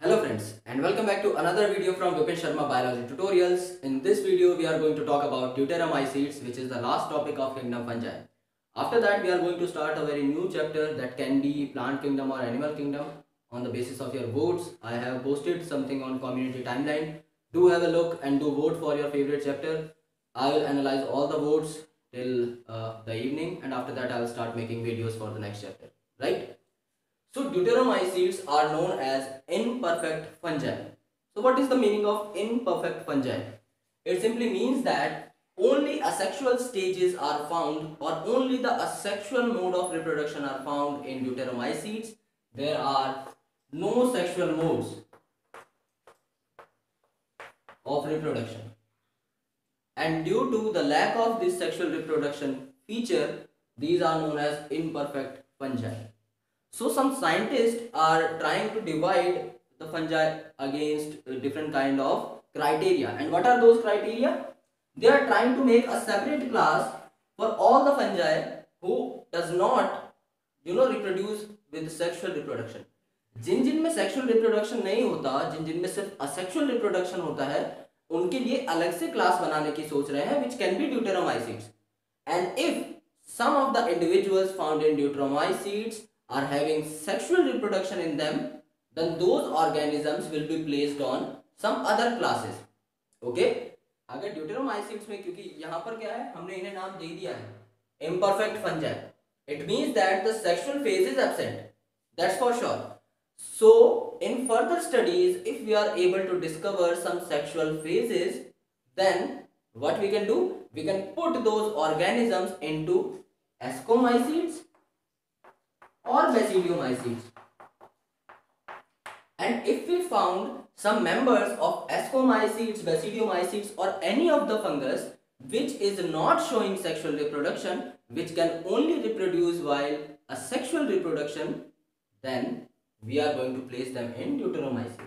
Hello friends and welcome back to another video from Vipin Sharma Biology Tutorials. In this video we are going to talk about Deuteromycetes, which is the last topic of kingdom fungi. After that we are going to start a very new chapter that can be plant kingdom or animal kingdom on the basis of your votes. I have posted something on community timeline. Do have a look and do vote for your favorite chapter. I will analyze all the votes till the evening, and after that I will start making videos for the next chapter, right? So Deuteromycetes are known as imperfect fungi. So what is the meaning of imperfect fungi? It simply means that only asexual stages are found, or only the asexual mode of reproduction are found in Deuteromycetes. There are no sexual modes of reproduction. And due to the lack of this sexual reproduction feature, these are known as imperfect fungi. So some scientists are trying to divide the fungi against different kind of criteria. And what are those criteria? They are trying to make a separate class for all the fungi who does not reproduce with sexual reproduction. जिन में sexual reproduction नहीं होता, जिन में सिर्फ asexual reproduction होता है, उनके लिए अलग से क्लास बनाने की सोच रहे हैं, which can be Deuteromycetes. And if some of the individuals found in Deuteromycetes are having sexual reproduction in them, then those organisms will be placed on some other classes. Okay? अगर Deuteromycetes में, क्योंकि यहाँ पर क्या है, हमने इन्हें नाम दे दिया है imperfect fungi, it means that the sexual phase is absent. That's for sure. So in further studies, if we are able to discover some sexual phases, then what we can do? We can put those organisms into Ascomycetes or Basidiomycetes. And if we found some members of Ascomycetes, Basidiomycetes or any of the fungus which is not showing sexual reproduction, which can only reproduce while a sexual reproduction, then we are going to place them in Deuteromycetes.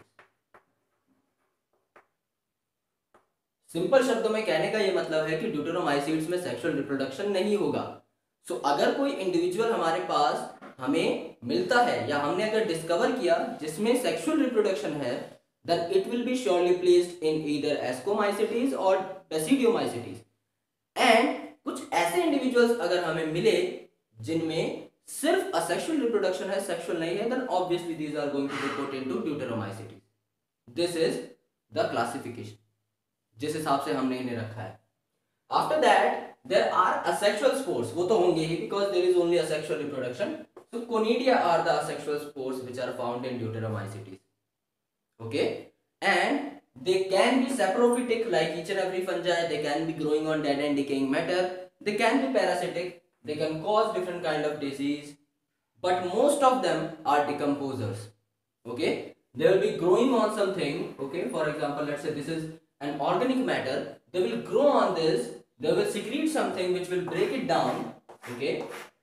Simple शब्दों में कहने का ये मतलब है कि ड्यूटेरोमाइसीट्स में sexual reproduction नहीं होगा. सो अगर कोई इंडिविजुअल हमारे पास हमें मिलता है या हमने अगर डिस्कवर किया जिसमें सेक्सुअल रिप्रोडक्शन है, then it will be surely placed in either Ascomycetes or Basidiomycetes. And कुछ ऐसे इंडिविजुअल्स अगर हमें मिले जिनमें सिर्फ असेक्सुअल रिप्रोडक्शन है, सेक्सुअल नहीं है, then obviously these are going to be put into Deuteromycetes. This is the classification जिस हिसाब से हमने इन्हें रखा है. After that there are asexual spores. वो तो होंगे ही because there is only asexual reproduction. So conidia are the asexual spores which are found in Deuteromycetes. Okay, and they can be saprophytic like each and every fungi. They can be growing on dead and decaying matter. They can be parasitic. They can cause different kind of disease, but most of them are decomposers. Okay, they will be growing on something. Okay, for example, let's say this is an organic matter. They will grow on this. They will secrete something which will break it down. Okay,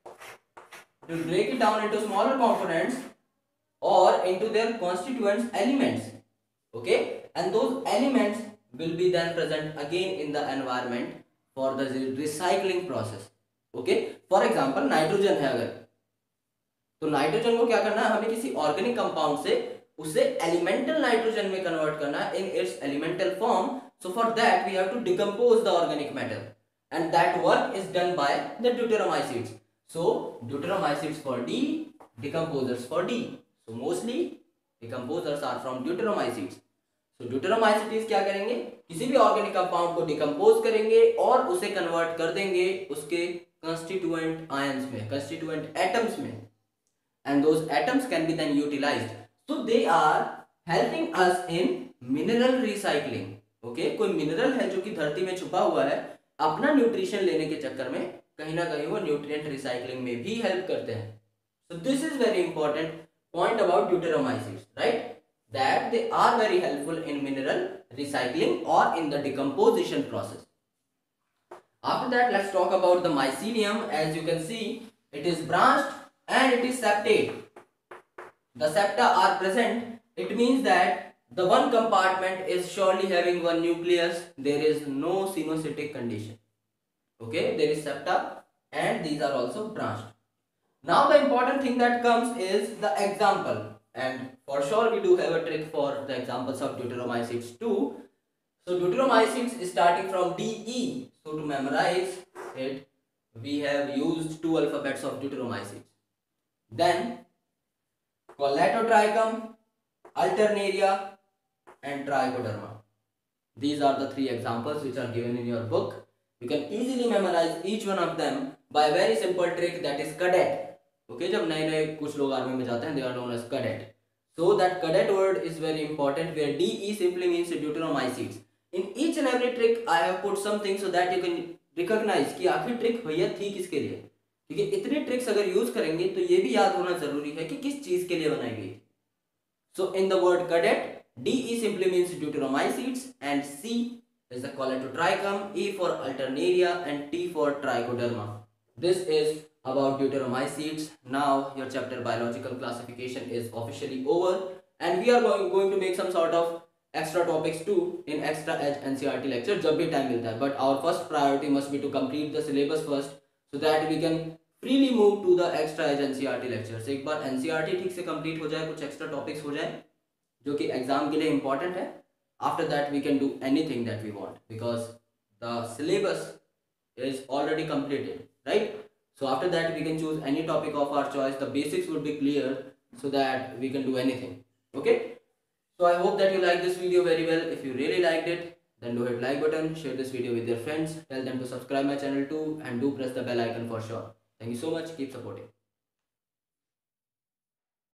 to break it down into smaller components or into their constituent elements. Okay, and those elements will be then present again in the environment for the recycling process. Okay, for example nitrogen है अगर, तो nitrogen को क्या करना है, हमें किसी organic compound से उसे एलिमेंटल नाइट्रोजन में कन्वर्ट करना in its elemental form. So for that we have to decompose the organic matter and that work is done by the Deuteromycetes. So Deuteromycetes for D, decomposers for D. So mostly decomposers are from Deuteromycetes. तो Deuteromycetes क्या करेंगे, किसी भी organic compound को decompose करेंगे और उसे convert कर देंगे उसके कंस्टिट्यूएंट आयंस में, कंस्टिट्यूएंट एटम्स में, and those atoms can be then utilized. So they are helping us in mineral recycling. Okay, कोई मिनरल है जो कि धरती में छुपा हुआ है, अपना न्यूट्रिशन लेने के चक्कर में कहीं ना कहीं वो न्यूट्रिएंट रिसाइकलिंग में भी हेल्प करते हैं. So this is very important point about Deuteromycetes, right? That they are very helpful in mineral recycling or in the decomposition process. After that, let's talk about the mycelium. As you can see, it is branched and it is septate. The septa are present. It means that the one compartment is surely having one nucleus. There is no sinocytic condition. Okay, there is septa and these are also branched. Now the important thing that comes is the example. and for sure we do have a trick for the examples of Deuteromycetes too. So Deuteromycetes is starting from DE. So to memorize it, we have used two alphabets of Deuteromycetes. Then Collatotrichum, Alternaria, and Trichoderma. These are the three examples which are given in your book. You can easily memorize each one of them by a very simple trick, that is cadet. Okay, जब नए नए कुछ लोग army में जाते हैं, they are known as cadet. So that cadet word is very important, where DE simply means Deuteromycetes. In each and every trick I have put something so that you can recognize कि आखिर trick भैया थी किसके लिए, क्योंकि इतने tricks अगर use करेंगे तो ये भी याद होना जरूरी है कि किस चीज के लिए बनाई गई. So in the word cadet, DE simply means Deuteromycetes, and C is the Collatotrichum, E for Alternaria, and T for Trichoderma. This is about Deuteromycetes. Now your chapter biological classification is officially over, and we are going to make some sort of extra topics too in extra edge NCERT lecture जब भी time मिलता है. But our first priority must be to complete the syllabus first, so that we can freely move to the extra edge NCERT lectures. एक बार NCERT ठीक से complete हो जाए, कुछ extra topics हो जाए जो कि एग्जाम के लिए इंपॉर्टेंट है, after that we can do anything that we want, because the syllabus is already completed, right. So after that we can choose any topic of our choice. The basics would be clear so that we can do anything. Okay, so I hope that you like this video very well. If you really liked it, then do hit like button, share this video with your friends, tell them to subscribe my channel too, and do press the bell icon for sure. Thank you so much. Keep supporting.